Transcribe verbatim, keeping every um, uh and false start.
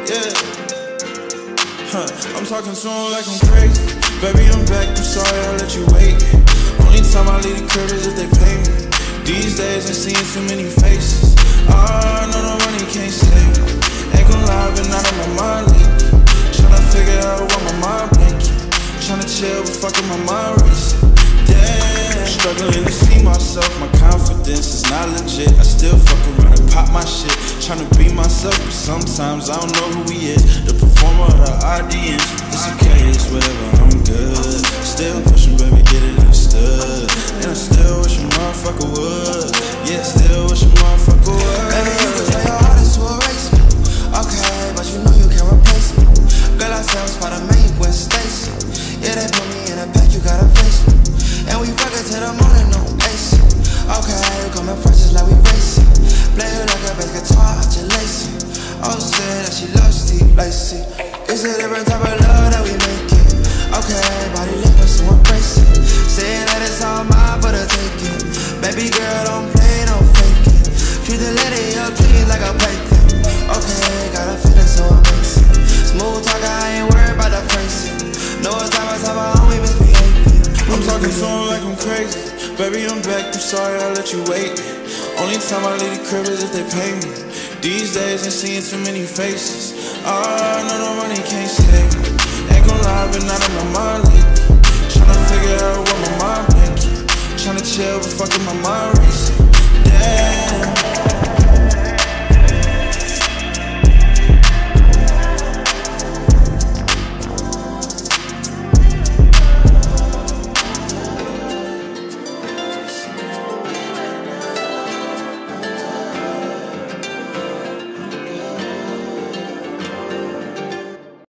yeah. Huh, I'm talking to him like I'm crazy. Baby, I'm back, I'm sorry I let you wait. Only time I leave the crib is if they pay me. These days I'm seeing too many faces. Ah, no, no money can't save me. Ain't gon' lie, been out of my mind lately. Tryna figure out why my mind blinking. Tryna chill, but fucking my mind racing. Damn, struggling to see myself. My confidence is not legit. I still fuck around and pop my shit. Tryna be myself, but sometimes I don't know who he is. The performer or the audience. It's okay, it's whatever, I'm good. Still pushing, baby, get it understood. And I still wish a motherfucker would. Yeah, still wish a motherfucker would. Baby, you can try your hardest to erase me. Okay, but you know you can't replace me. Girl, I found spot to make with Stacy. Yeah, they put me in a pack, you gotta face me. And we fuck it till the morning, no ace. Okay, you coming first just like we racing. Play it like a bass guitar, I just lace it. Oh, say that she loves Steve Lacy. It's a different type of love that we make it. Okay, body liquor, so embrace it. Saying that it's all mine for the taking. Baby girl, don't play, don't fake it. Treat the lady up, treat it like a bacon. Okay, got a feeling so amazing. Smooth talker, I ain't worried about the phrasing. No, it's time I time I only misbehaving. I'm talking to him like I'm crazy. Baby, I'm back, I'm sorry I let you wait. Only time I leave the crib is if they pay me. These days I'm seeing too many faces. Ah, no, no money can't save me. Ain't gon' lie, been out of my mind lately. Tryna figure out why my mind blinking. Tryna chill, but fucking my mind racing. Damn.